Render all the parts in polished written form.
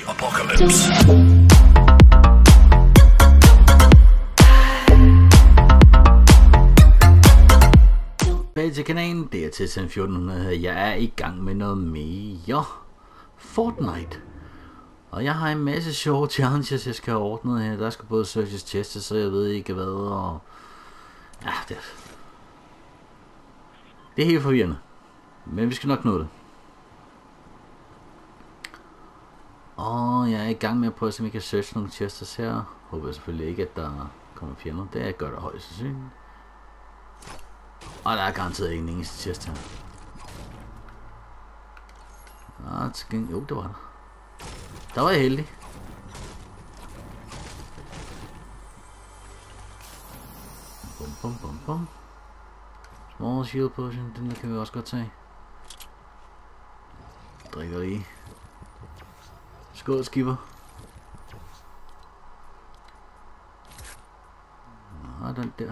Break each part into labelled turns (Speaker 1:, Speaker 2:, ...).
Speaker 1: Apocalypse. Tilbage til kanalen, det er til 1400. Jeg er i gang med noget mere Fortnite. Og jeg har en masse sjove challenges, jeg skal have ordnet her. Der skal både searches, testes, så jeg ved ikke hvad. Og ja, det er helt forvirrende. Men vi skal nok nå det. Og jeg er i gang med at prøve at se, om jeg kan searche nogle chests her. Håber jeg selvfølgelig ikke, at der kommer fjender. Det gør der højst sandsynligt. Og der er garanteret ikke en eneste chest her. Jo, det var der. Der var jeg heldig. Bum. Small shield potion, den der kan vi også godt tage. Drikker lige. Skål, skipper. Og den der.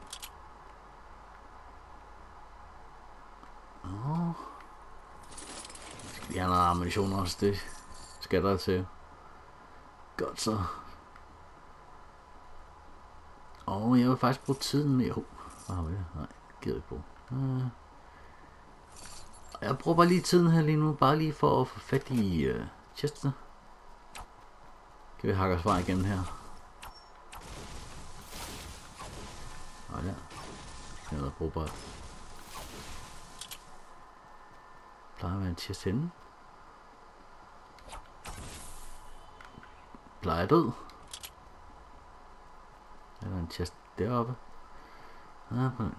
Speaker 1: Skal vi have noget ammunition også, det skal der til. Godt så. Jeg vil faktisk bruge tiden med. Hvad har vi det? Nej, gider ikke bruge. Jeg bruger bare lige tiden her lige nu, bare lige for at få fat i chestene. Kan vi hakke os vej igennem her? Og der. Det er noget brugbart. Plejer at være en chest henne. Plejer død. Der er en chest deroppe. På den.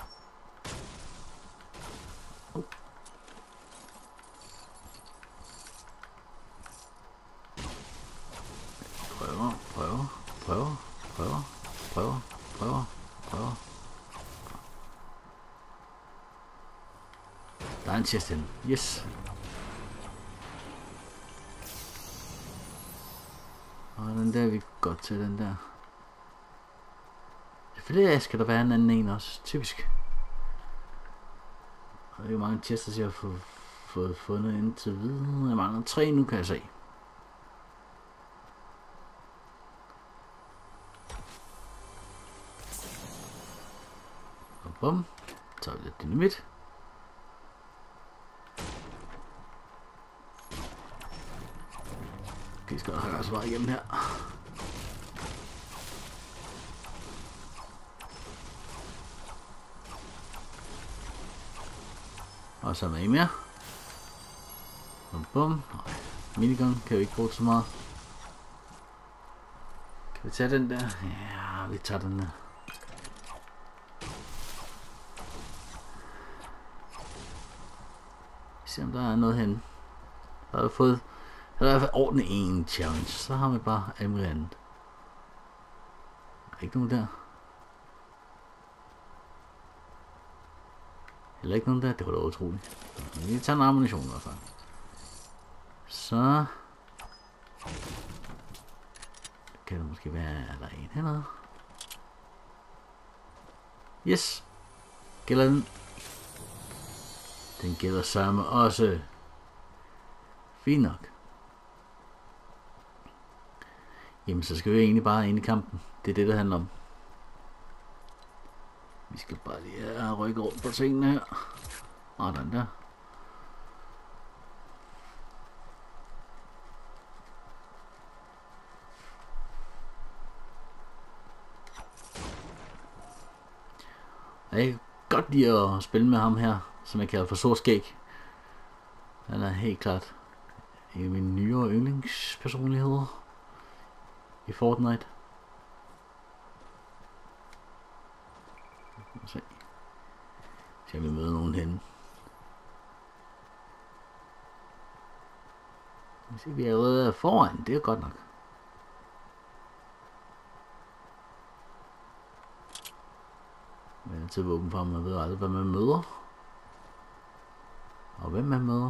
Speaker 1: Prøver. Der er en chest henne. Yes. Og den der, vi godt til den der. Selvfølgelig skal der være en anden en også. Typisk. Og det er jo mange chests, jeg har fået fundet indtil videre. Jeg mangler 3 nu, kan jeg se. Og bum. Så er det lidt dynamit. Okay, skal der have også vej igennem her. Og så er der en mere. Bum. Minigun kan vi ikke bruge så meget. Kan vi tage den der? Ja, vi tager den der. Se om der er noget henne. Der har vi fået. Der er i hvert fald ordentligt en challenge. Så har vi bare alt muligt andet. Er ikke nogen der? Heller ikke nogen der. Det var da utroligt. Vi tager en ammunition i hvert fald. Så kan det måske være, at der er en hernede. Yes. Gælder den? Den gælder samme også. Fint nok. Jamen så skal vi egentlig bare ind i kampen. Det er det, der handler om. Vi skal bare lige rykke rundt på tingene her. Og den der. Jeg kan godt lide at spille med ham her, som jeg kalder for Sorskæg. Han er helt klart en af mine nyere yndlingspersonligheder i Fortnite. Se. Skal vi møde nogen henne? Vi er allerede foran, det er godt nok. Men er til våben for, man ved aldrig, hvad man møder. Og hvem man møder.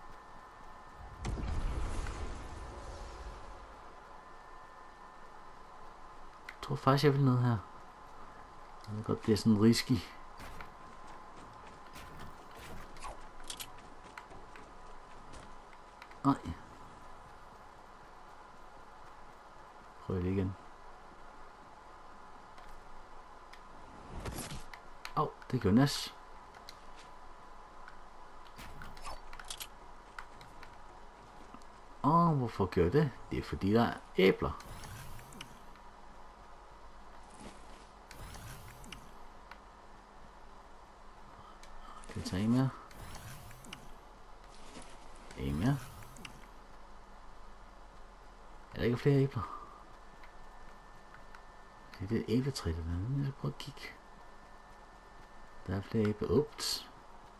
Speaker 1: Jeg tror faktisk, jeg vil ned her. Det kan godt blive sådan risky. Nej. prøver det igen. Au, det gør næs. Og hvorfor gør det? Det er fordi der er æbler. Kan vi tage en mere? En mere. Er der ikke flere æbler? Det er et æbletræ, der er. Jeg skal prøve at kigge. Der er flere æbler. Ups.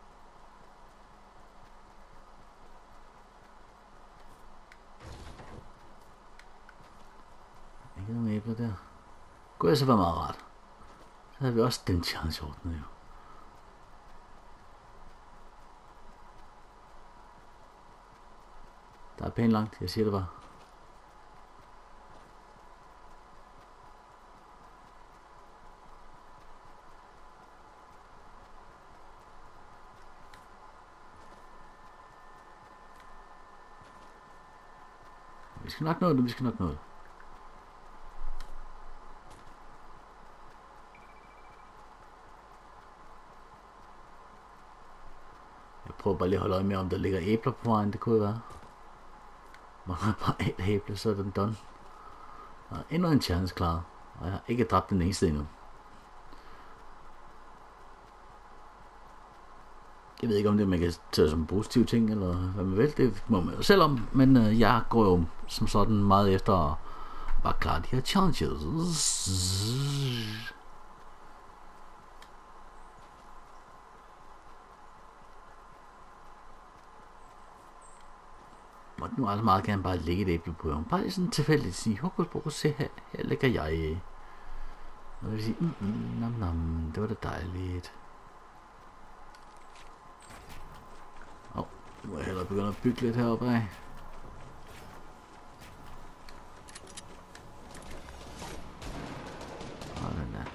Speaker 1: Ikke nogen æbler der. Kunne altså være meget rart. Så havde vi også den chance ordnet jo. Der er pænt langt, jeg siger det bare. Vi skal nok nå det, vi skal nok nå det. Jeg prøver bare lige at holde øje med, om der ligger æbler på vejen, det kunne være. Mangler bare et æble, så er den done. Og endnu en chance klaret, og jeg har ikke dræbt den eneste endnu. Jeg ved ikke, om det man kan tage som en positiv ting, eller hvad man vil, det må man jo selv om, men jeg går jo som sådan meget efter at bare klare de her challenges. Og nu altså meget gerne bare lægge et æble på jorden. Bare sådan tilfældigt sige, hokus pokus, se her lægger jeg. Og jeg vil sige, nam nam, det var da dejligt. Nu må jeg hellere begynde at bygge lidt heroppe af. Og den der.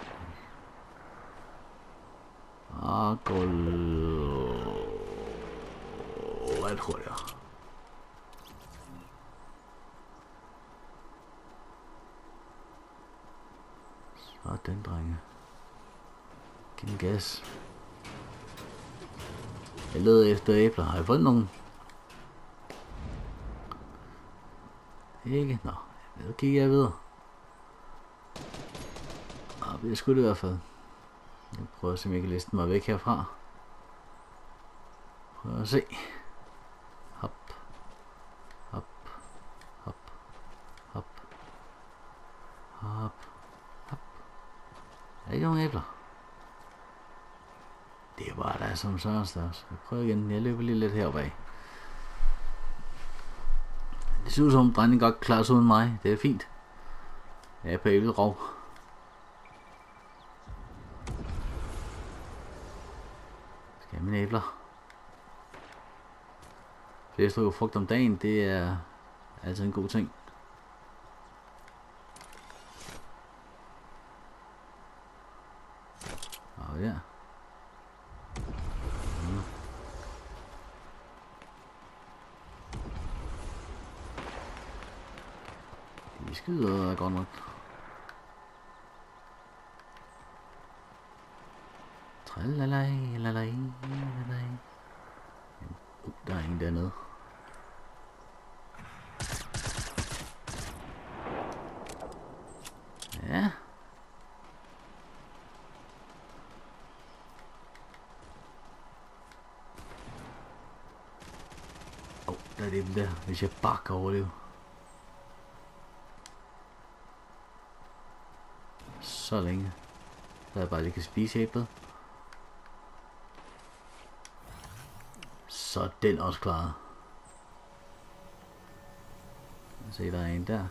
Speaker 1: Og gå lidt hurtigere. Sådan, drenge. Giv den gas. Jeg leder efter æbler. Har jeg fundet nogen? Ikke? Nå, nu kigger jeg videre. Nå, det skulle det i hvert fald. Jeg prøver at se, om jeg kan liste mig væk herfra. Prøv at se. Hop. Hop. Hop. Hop. Hop. Hop. Er der ikke nogen æbler? Det var der som sådan størst. Jeg prøver igen. Jeg løber lige lidt heroppe af. Det ser ud som drengen godt klarer sig uden mig. Det er fint. Jeg er på æblet rov. Skal jeg have mine æbler? Flere stykker frugt om dagen, det er altid en god ting. Og ja. De skyder godt nok. Tralalaj, lalaj, lalaj. Der er ingen dernede. Ja. Der er det dem der, hvis jeg bare kan overleve. Så længe. Så jeg bare lige kan spise æblet. Så er den også klaret. Se, der er en der.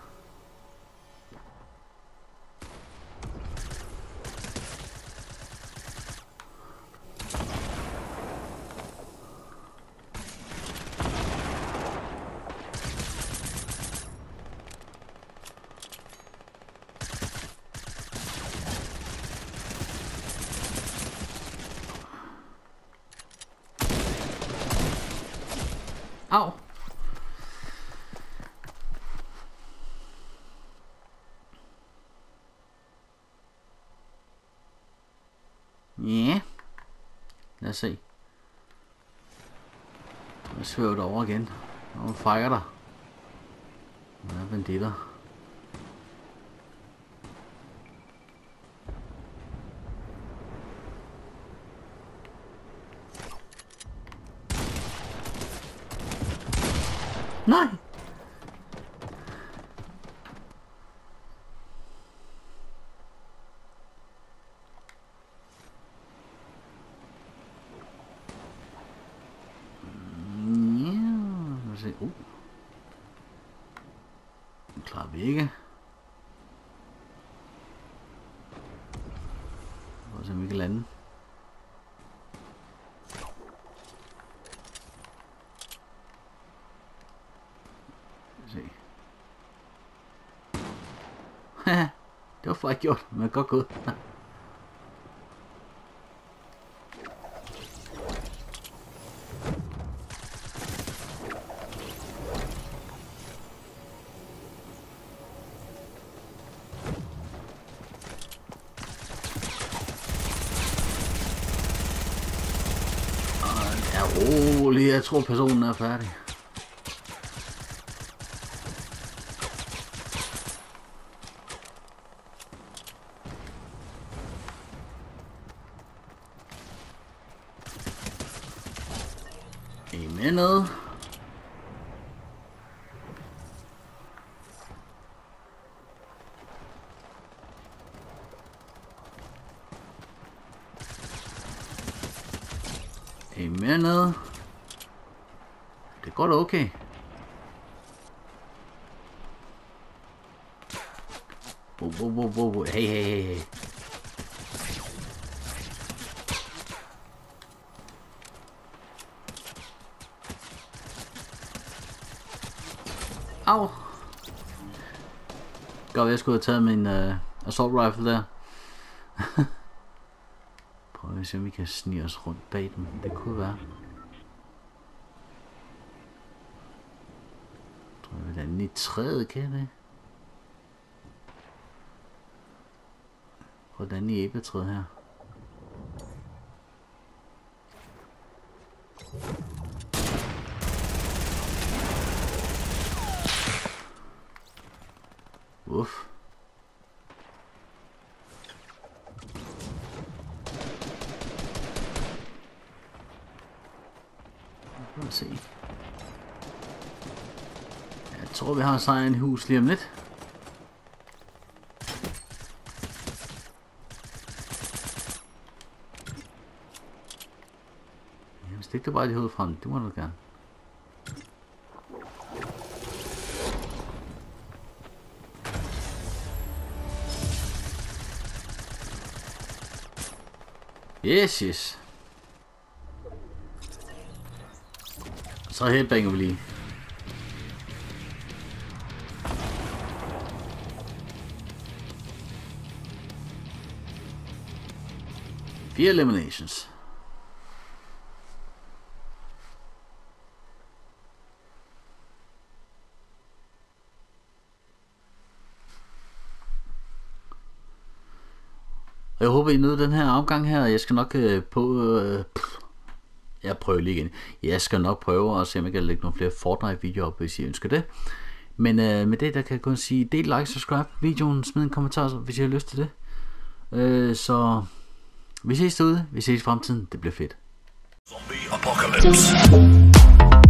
Speaker 1: Au. Ja. Lad os se. Jeg svæver det over igen. Og fejrer der. Hvad er banditter? Nej! Klarer vi ikke. Prøv at se om vi kan lande. Se. Det var faktisk gjort, men godt gået. Rolig, jeg tror personen er færdig. Amen noget. Amen noget. Det går da okay. Wow. Hey. Au. Godt, jeg skulle have taget min assault rifle der. Prøv at se om vi kan snige os rundt bag dem. Det kunne være. Tror jeg, hvordan i træet kan det? Hvordan i æbletræet her? Uff. Lad os se. Jeg tror vi har sejren i hus lige om lidt. Jamen stik det bare i hovedet frem, det må du gerne. Yes. Så headbanger vi lige. Fire eliminations. Jeg håber I nød den her afgang her. Jeg skal nok jeg prøver lige igen. Jeg skal nok prøve at se om jeg kan lægge nogle flere Fortnite videoer op, hvis I ønsker det. Men med det der kan jeg kun sige del, like, subscribe videoen, smid en kommentar, hvis I har lyst til det. Så vi ses derude. Vi ses i fremtiden. Det bliver fedt. Zombie Apocalypse.